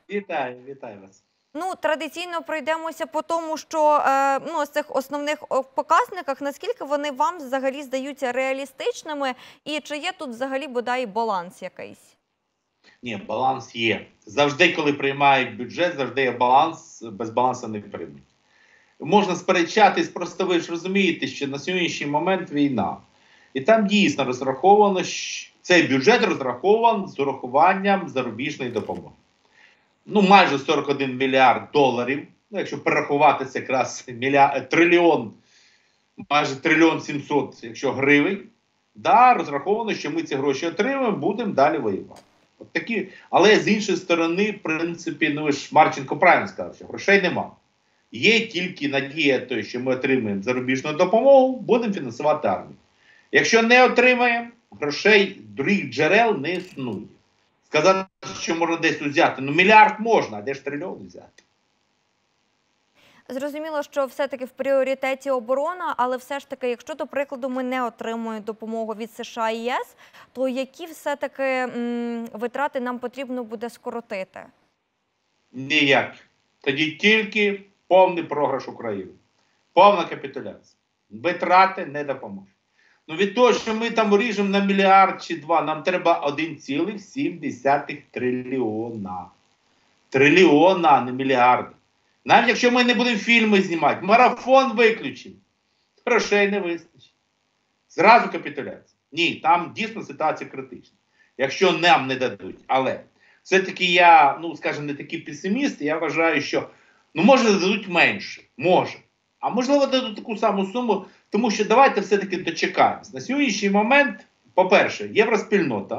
Вітаю, вітаю вас. Ну, традиційно пройдемося по тому, що з цих основних показниках, наскільки вони вам взагалі здаються реалістичними, і чи є тут взагалі бодай баланс якийсь? Ні, баланс є. Завжди, коли приймають бюджет, завжди є баланс, без балансу не приймуть. Можна сперечатись, просто ви ж розумієте, що на сьогоднішній момент війна. І там дійсно розраховано, цей бюджет розрахований з урахуванням зарубіжної допомоги. Ну, майже 41 мільярд доларів. Ну, якщо перерахувати, це якраз трильйон, майже трильйон 700, якщо гривень. Да, розраховано, що ми ці гроші отримаємо, будемо далі воювати. От такі. Але з іншої сторони, в принципі, ну ж Марченко правильно сказав, що грошей нема. Є тільки надія, той, що ми отримаємо зарубіжну допомогу, будемо фінансувати армію. Якщо не отримаємо, грошей других джерел не існує. Сказати, що можна десь взяти, ну мільярд можна, а де ж трильйон взяти? Зрозуміло, що все-таки в пріоритеті оборона, але все ж таки, якщо, до прикладу, ми не отримуємо допомогу від США і ЄС, то які все-таки витрати нам потрібно буде скоротити? Ніяк. Тоді тільки повний програш України. Повна капітуляція. Витрати не допоможуть. Ну від того, що ми там ріжемо на мільярд чи два, нам треба 1,7 трильйона. Трильйона, а не мільярди. Навіть якщо ми не будемо фільми знімати, марафон виключимо, грошей не вистачить. Зразу капітуляція. Ні, там дійсно ситуація критична. Якщо нам не дадуть. Але все-таки я, ну скажімо, не такий песиміст, я вважаю, що ну може дадуть менше, може. А можливо дадуть таку саму суму, тому що давайте все-таки дочекаємось. На сьогоднішній момент, по-перше, євроспільнота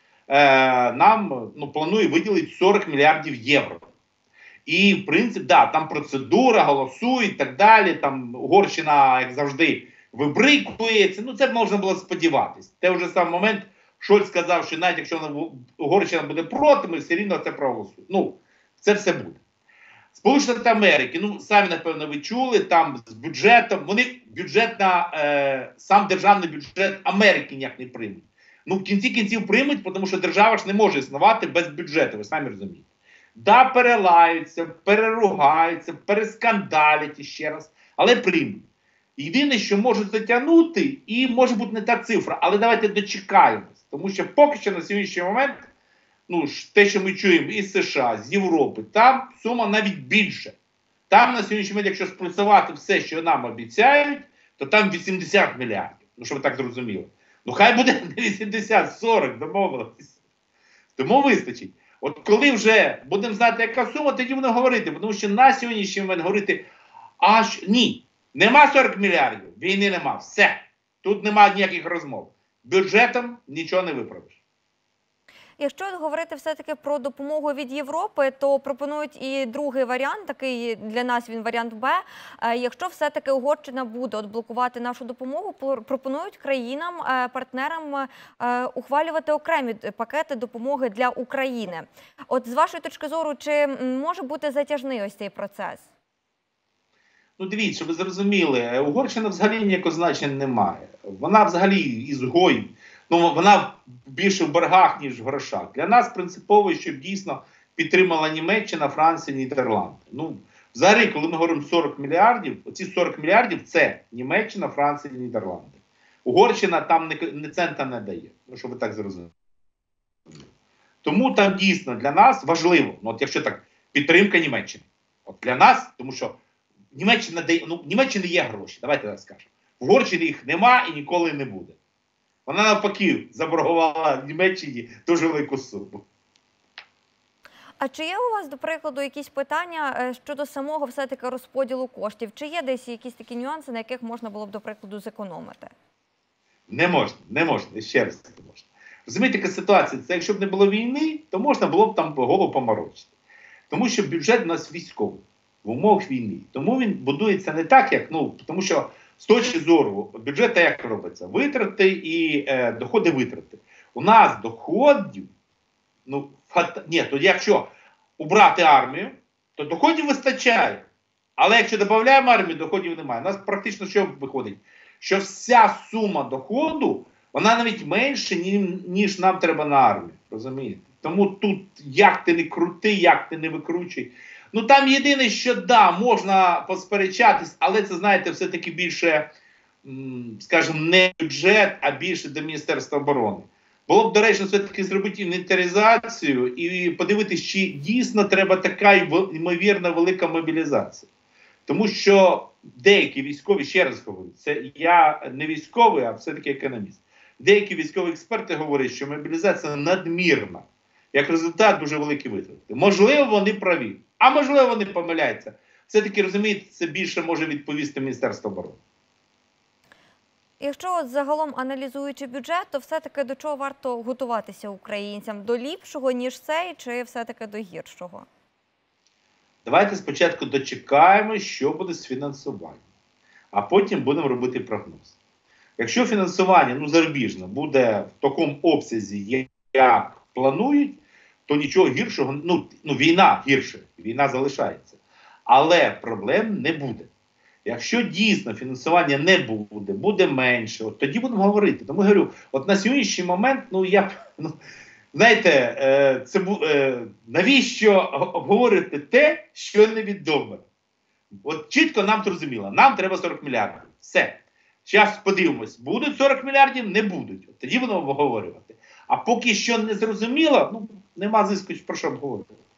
нам планує виділити 40 мільярдів євро. І, в принципі, да, там процедура, голосують і так далі. Там Угорщина, як завжди, вибрикується. Ну, це б можна було сподіватися. Те вже сам момент Шольц сказав, що навіть якщо Угорщина буде проти, ми все рівно це проголосуємо. Ну, це все буде. Сполучені Штати Америки, ну, самі, напевно, ви чули, там з бюджетом, вони сам державний бюджет Америки ніяк не приймуть. Ну, в кінці кінців приймуть, тому що держава ж не може існувати без бюджету, ви самі розумієте. Да, перелаються, переругаються, перескандалять ще раз, але приймуть. Єдине, що можуть затягнути, і може бути не та цифра, але давайте дочекаємось. Тому що поки що на сьогоднішній момент, ну, те, що ми чуємо із США, з Європи, там сума навіть більша. Там на сьогоднішній момент, якщо сплюсувати все, що нам обіцяють, то там 80 мільярдів. Ну, щоб ви так зрозуміли. Ну, хай буде не 80, 40, домовилися. Тому вистачить. От коли вже будемо знати, яка сума, тоді будемо говорити. Тому що на сьогоднішній момент говорити, ні, нема 40 мільярдів, війни нема, все. Тут немає ніяких розмов. Бюджетом нічого не виправиш. Якщо говорити все-таки про допомогу від Європи, то пропонують і другий варіант, такий для нас він варіант Б. Якщо все-таки Угорщина буде блокувати нашу допомогу, пропонують країнам, партнерам ухвалювати окремі пакети допомоги для України. От з вашої точки зору, чи може бути затяжний ось цей процес? Ну, дивіться, ви зрозуміли, Угорщина взагалі ніякого значення не має. Вона взагалі ізгой. Ну, вона більше в боргах, ніж в грошах. Для нас принципово, щоб дійсно підтримала Німеччина, Франція, Нідерланди. Ну, взагалі, коли ми говоримо 40 мільярдів, оці 40 мільярдів – це Німеччина, Франція, Нідерланди. Угорщина там ні цента не дає, ну, щоб ви так зрозуміли. Тому там дійсно для нас важливо, ну, от якщо так, підтримка Німеччини. От для нас, тому що Німеччина дає, ну, Німеччина є гроші, давайте так скажемо. В Угорщині їх нема і ніколи не буде. Вона навпаки заборгувала Німеччині дуже велику суму. А чи є у вас, до прикладу, якісь питання щодо самого все-таки розподілу коштів? Чи є десь якісь такі нюанси, на яких можна було б, до прикладу, зекономити? Не можна, ще раз не можна. Розумієте, яка ситуація? Це якщо б не було війни, то можна було б там голову поморочити. Тому що бюджет у нас військовий, в умовах війни. Тому він будується не так, як, ну, тому що з точки зору бюджету як робиться? Витрати і доходи витрати. У нас доходів, ну, то якщо убрати армію, то доходів вистачає. Але якщо додаємо армію, доходів немає. У нас практично що виходить? Що вся сума доходу, вона навіть менше, ніж нам треба на армію. Розумієте? Тому тут як ти не крути, як ти не викручуй. Ну там єдине, що да, можна посперечатись, але це, знаєте, все-таки більше, скажімо, не бюджет, а більше до Міністерства оборони. Було б доречно все-таки зробити інвентаризацію і подивитися, чи дійсно треба така ймовірна велика мобілізація. Тому що деякі військові, ще раз говорю, це я не військовий, а все-таки економіст. Деякі військові експерти говорять, що мобілізація надмірна. Як результат, дуже великі витрати. Можливо, вони праві, а можливо, вони помиляються. Все-таки, розумієте, це більше може відповісти Міністерство оборони. Якщо от загалом аналізуючи бюджет, то все-таки до чого варто готуватися українцям? До ліпшого, ніж цей, чи все-таки до гіршого? Давайте спочатку дочекаємо, що буде з фінансуванням, а потім будемо робити прогноз. Якщо фінансування, зарубіжне, буде в такому обсязі, як планують, то нічого гіршого, війна гірше, війна залишається. Але проблем не буде. Якщо дійсно фінансування не буде, буде менше, от тоді будемо говорити. Тому говорю, от на сьогоднішній момент, знаєте, навіщо обговорити те, що невідоме? От чітко нам зрозуміло, нам треба 40 мільярдів. Все. Зараз подивимось, будуть 40 мільярдів, не будуть. От тоді будемо обговорювати. А поки що не зрозуміло, нема зиску про що обговорювати.